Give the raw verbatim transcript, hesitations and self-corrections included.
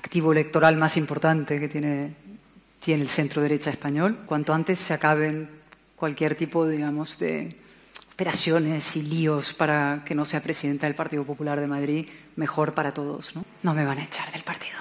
activo electoral más importante que tiene, tiene el centro-derecha español. Cuanto antes se acaben cualquier tipo, digamos, de operaciones y líos para que no sea presidenta del Partido Popular de Madrid, mejor para todos, ¿no? No me van a echar del partido.